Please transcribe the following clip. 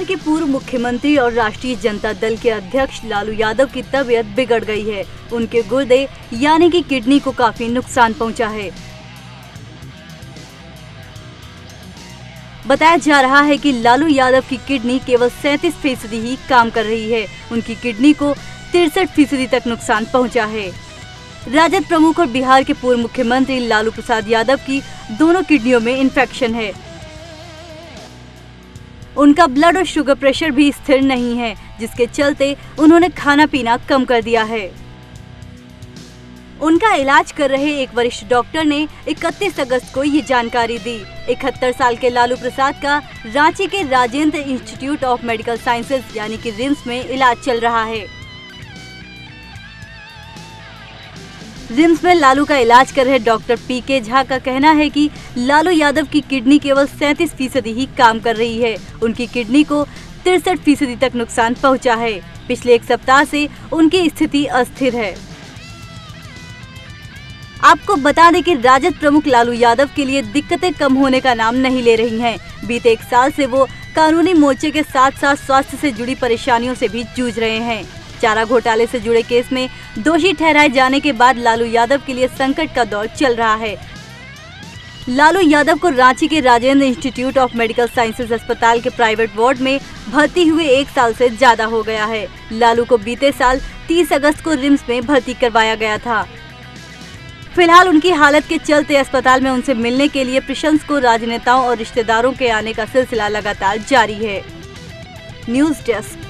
के पूर्व मुख्यमंत्री और राष्ट्रीय जनता दल के अध्यक्ष लालू यादव की तबीयत बिगड़ गई है। उनके गुर्दे यानी कि किडनी को काफी नुकसान पहुंचा है। बताया जा रहा है कि लालू यादव की किडनी केवल 37% ही काम कर रही है। उनकी किडनी को 63% तक नुकसान पहुंचा है। राजद प्रमुख और बिहार के पूर्व मुख्यमंत्री लालू प्रसाद यादव की दोनों किडनियों में इन्फेक्शन है। उनका ब्लड और शुगर प्रेशर भी स्थिर नहीं है, जिसके चलते उन्होंने खाना पीना कम कर दिया है। उनका इलाज कर रहे एक वरिष्ठ डॉक्टर ने 31 अगस्त को ये जानकारी दी। 71 साल के लालू प्रसाद का रांची के Rajendra institute of medical sciences यानी कि रिम्स में इलाज चल रहा है। रिम्स में लालू का इलाज कर रहे डॉक्टर पीके झा का कहना है कि लालू यादव की किडनी केवल 37% ही काम कर रही है। उनकी किडनी को 63% तक नुकसान पहुंचा है। पिछले एक सप्ताह से उनकी स्थिति अस्थिर है। आपको बता दें कि राजद प्रमुख लालू यादव के लिए दिक्कतें कम होने का नाम नहीं ले रही हैं। बीते एक साल से वो कानूनी मोर्चे के साथ साथ स्वास्थ्य से जुड़ी परेशानियों से भी जूझ रहे हैं। चारा घोटाले से जुड़े केस में दोषी ठहराए जाने के बाद लालू यादव के लिए संकट का दौर चल रहा है। लालू यादव को रांची के Rajendra institute of medical sciences अस्पताल के प्राइवेट वार्ड में भर्ती हुए एक साल से ज्यादा हो गया है। लालू को बीते साल 30 अगस्त को रिम्स में भर्ती करवाया गया था। फिलहाल उनकी हालत के चलते अस्पताल में उनसे मिलने के लिए प्रशंसकों, राजनेताओं और रिश्तेदारों के आने का सिलसिला लगातार जारी है। News desk.